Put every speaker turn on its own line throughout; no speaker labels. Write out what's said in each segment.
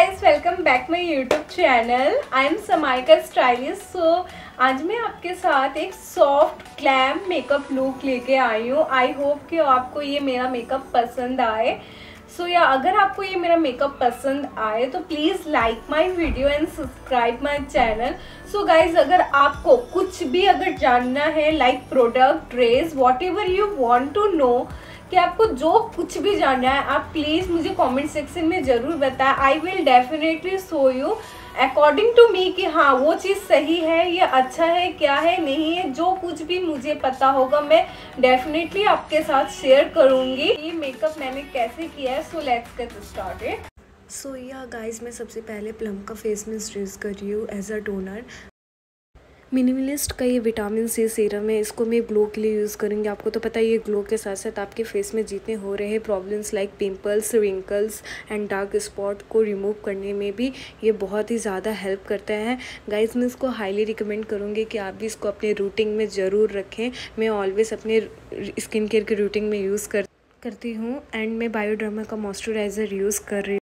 Guys, welcome back my YouTube channel. I am Samaika stylist. आज मैं आपके साथ एक सॉफ्ट ग्लैम मेकअप लुक लेके आई हूँ। आई होप कि आपको ये मेरा मेकअप पसंद आए। अगर आपको ये मेरा मेकअप पसंद आए तो please like my video and subscribe my channel. Guys, अगर आपको कुछ भी अगर जानना है like product, dress, whatever you want to know, कि आपको जो कुछ भी जानना है, आप प्लीज़ मुझे कमेंट सेक्शन में ज़रूर बताएं। I will definitely show you according to me कि हाँ वो चीज़ सही है, ये अच्छा है, क्या है, नहीं है। जो कुछ भी मुझे पता होगा मैं डेफिनेटली आपके साथ शेयर करूँगी। ये मेकअप मैंने कैसे किया है। Let's get started. गाइज, मैं सबसे पहले प्लम का फेस मिस्ट यूज़ कर रही हूँ एज अ टोनर। मिनिमलिस्ट का ये विटामिन सी सीरम है, इसको मैं ग्लो के लिए यूज़ करूँगी। आपको तो पता है ये ग्लो के साथ साथ आपके फेस में जितने हो रहे हैं problems like pimples, wrinkles and dark spot को रिमूव करने में भी ये बहुत ही ज़्यादा हेल्प करता है। गाइस, मैं इसको हाईली रिकमेंड करूँगी कि आप भी इसको अपने रूटीन में ज़रूर रखें। मैं ऑलवेज़ अपने स्किन केयर के रूटीन में यूज़ करती हूँ। एंड मैं बायोडर्मा का मॉइस्चराइज़र यूज़ कर रही हूँ।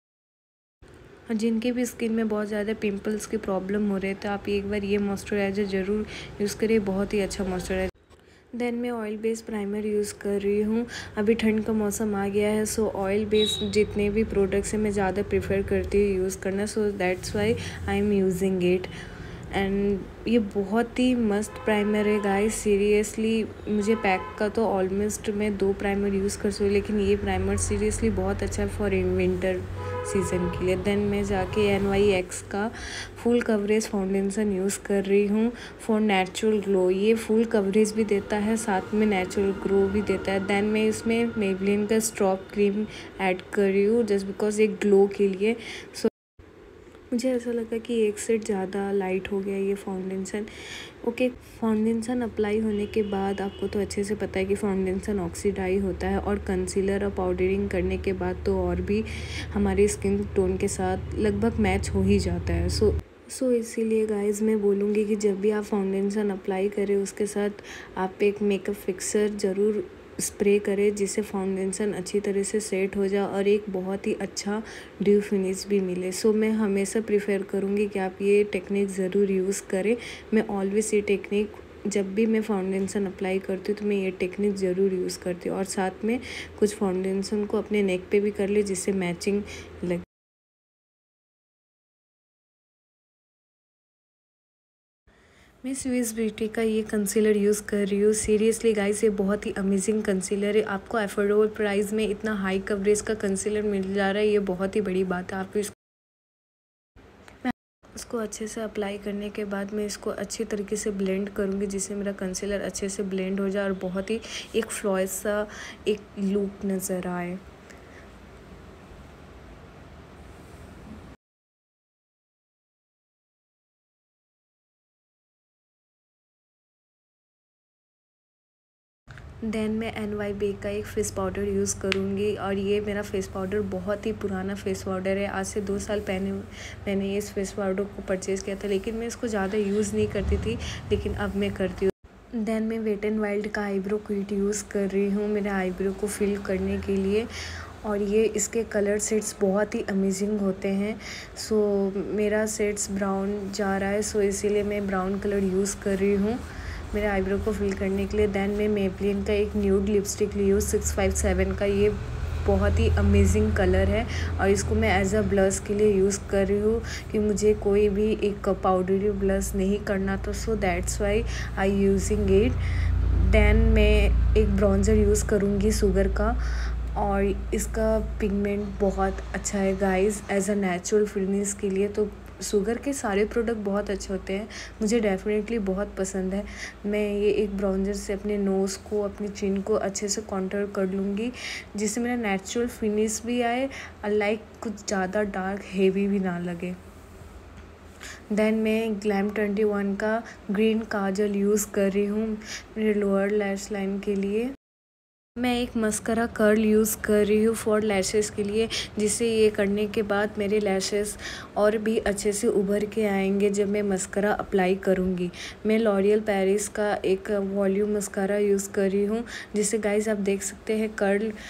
जिनके भी स्किन में बहुत ज़्यादा पिंपल्स की प्रॉब्लम हो रहे थे, आप एक बार ये मॉइस्चराइज़र ज़रूर यूज़ करिए, बहुत ही अच्छा मॉइस्चराइज़र। देन मैं ऑयल बेस्ड प्राइमर यूज़ कर रही हूँ। अभी ठंड का मौसम आ गया है, ऑयल बेस्ड जितने भी प्रोडक्ट्स हैं मैं ज़्यादा प्रेफर करती हूँ यूज़ करना। That's why I am using it. And ये बहुत ही मस्त प्राइमर है गाइस, सीरियसली। मुझे पैक का तो ऑलमोस्ट मैं 2 प्राइमर यूज़ कर सकूँ, लेकिन ये प्राइमर सीरियसली बहुत अच्छा है फॉर विंटर सीज़न के लिए। देन मैं जाके NYX का फुल कवरेज फाउंडेशन यूज़ कर रही हूँ फॉर नेचुरल ग्लो। ये फुल कवरेज भी देता है, साथ में नेचुरल ग्लो भी देता है। देन मैं इसमें मेबलिन का स्ट्रॉप क्रीम ऐड कर रही हूँ जस्ट बिकॉज एक ग्लो के लिए। मुझे ऐसा लगा कि एक सेट ज़्यादा लाइट हो गया ये फाउंडेशन। फाउंडेशन अप्लाई होने के बाद आपको तो अच्छे से पता है कि फाउंडेशन ऑक्सीडाइज होता है, और कंसीलर और पाउडरिंग करने के बाद तो और भी हमारी स्किन टोन के साथ लगभग मैच हो ही जाता है। इसीलिए गाइस मैं बोलूँगी कि जब भी आप फाउंडेशन अप्लाई करें उसके साथ आप एक मेकअप फिक्सर ज़रूर स्प्रे करें, जिससे फाउंडेशन अच्छी तरह से सेट हो जाए और एक बहुत ही अच्छा ड्यू फिनिश भी मिले। मैं हमेशा प्रेफर करूँगी कि आप ये टेक्निक ज़रूर यूज़ करें। मैं ऑलवेज़ ये टेक्निक जब भी मैं फाउंडेशन अप्लाई करती हूँ तो मैं ये टेक्निक ज़रूर यूज़ करती हूँ, और साथ में कुछ फाउंडेशन को अपने नेक पे भी कर ले जिससे मैचिंग लगे। मैं स्विस ब्यूटी का ये कंसीलर यूज़ कर रही हूँ। सीरियसली गाइस, ये बहुत ही अमेजिंग कंसीलर है। आपको अफोर्डेबल प्राइस में इतना हाई कवरेज का कंसीलर मिल जा रहा है, ये बहुत ही बड़ी बात है। आपको इसको अच्छे से अप्लाई करने के बाद मैं इसको अच्छी तरीके से ब्लेंड करूँगी, जिससे मेरा कंसीलर अच्छे से ब्लेंड हो जाए और बहुत ही एक फ्लॉयज सा एक लुक नज़र आए। देन मैं NYB का एक फेस पाउडर यूज़ करूँगी, और ये मेरा फेस पाउडर बहुत ही पुराना फेस पाउडर है। आज से 2 साल पहले मैंने इस फेस पाउडर को परचेज़ किया था, लेकिन मैं इसको ज़्यादा यूज़ नहीं करती थी, लेकिन अब मैं करती हूँ। देन मैं वेट एंड वाइल्ड का आईब्रो किट यूज़ कर रही हूँ मेरे आईब्रो को फिल करने के लिए, और ये इसके कलर सेट्स बहुत ही अमेजिंग होते हैं। मेरा सेट्स ब्राउन जा रहा है, इसीलिए मैं ब्राउन कलर यूज़ कर रही हूँ मेरे आईब्रो को फिल करने के लिए। देन मैं मेबलिन का एक न्यूड लिपस्टिक ली हूँ 657 का। ये बहुत ही अमेजिंग कलर है, और इसको मैं एज अ ब्लश के लिए यूज़ कर रही हूँ कि मुझे कोई भी एक पाउडरी ब्लश नहीं करना था। That's why I using it. Then मैं एक ब्राउन्जर यूज़ करूँगी शुगर का, और इसका पिगमेंट बहुत अच्छा है guys as a natural finish के लिए। तो शुगर के सारे प्रोडक्ट बहुत अच्छे होते हैं, मुझे डेफिनेटली बहुत पसंद है। मैं ये एक ब्राउन्जर से अपने नोज़ को, अपनी चिन को अच्छे से कॉन्टूर कर लूँगी, जिससे मेरा नेचुरल फिनिश भी आए, लाइक कुछ ज़्यादा डार्क हेवी भी ना लगे। देन मैं ग्लैम 21 का ग्रीन काजल यूज़ कर रही हूँ मेरे लोअर लैश लाइन के लिए। मैं एक मस्करा कर्ल यूज़ कर रही हूँ फॉर लैशेस के लिए, जिससे ये करने के बाद मेरे लैशेस और भी अच्छे से उभर के आएंगे जब मैं मस्करा अप्लाई करूँगी। मैं लॉरियल पेरिस का एक वॉल्यूम मस्करा यूज़ कर रही हूँ, जिससे गाइस आप देख सकते हैं कर्ल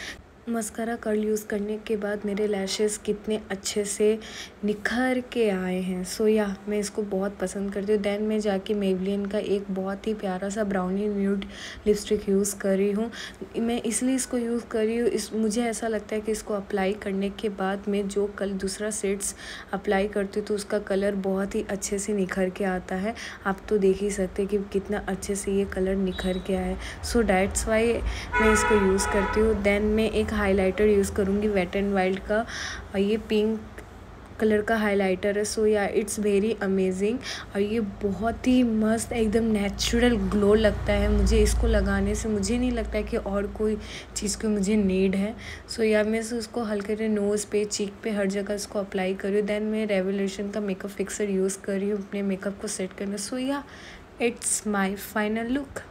मस्कारा कर्ल यूज़ करने के बाद मेरे लैशेस कितने अच्छे से निखर के आए हैं। सो या मैं इसको बहुत पसंद करती हूँ। देन मैं जाके मेबलिन का एक बहुत ही प्यारा सा ब्राउनी न्यूड लिपस्टिक यूज़ कर रही हूँ। मैं इसलिए इसको यूज़ कर रही हूँ, मुझे ऐसा लगता है कि इसको अप्लाई करने के बाद मैं जो दूसरा शेड्स अप्लाई करती हूँ तो उसका कलर बहुत ही अच्छे से निखर के आता है। आप तो देख ही सकते हैं कि कितना अच्छे से ये कलर निखर के आया है। सो डैट्स वाई मैं इसको यूज़ करती हूँ। देन मैं एक हाइलाइटर यूज़ करूँगी वेट एंड वाइल्ड का, और ये पिंक कलर का हाइलाइटर है। सो या इट्स वेरी अमेजिंग, और ये बहुत ही मस्त एकदम नेचुरल ग्लो लगता है मुझे। इसको लगाने से मुझे नहीं लगता है कि और कोई चीज़ की मुझे नीड है। सो या मैं उसको हल्के से नोज़ पे, चीक पे, हर जगह इसको अप्लाई कर रही हूँ। देन मैं रेवोल्यूशन का मेकअप फिक्सर यूज़ कर रही हूँ अपने मेकअप को सेट करने। सो या इट्स माई फाइनल लुक।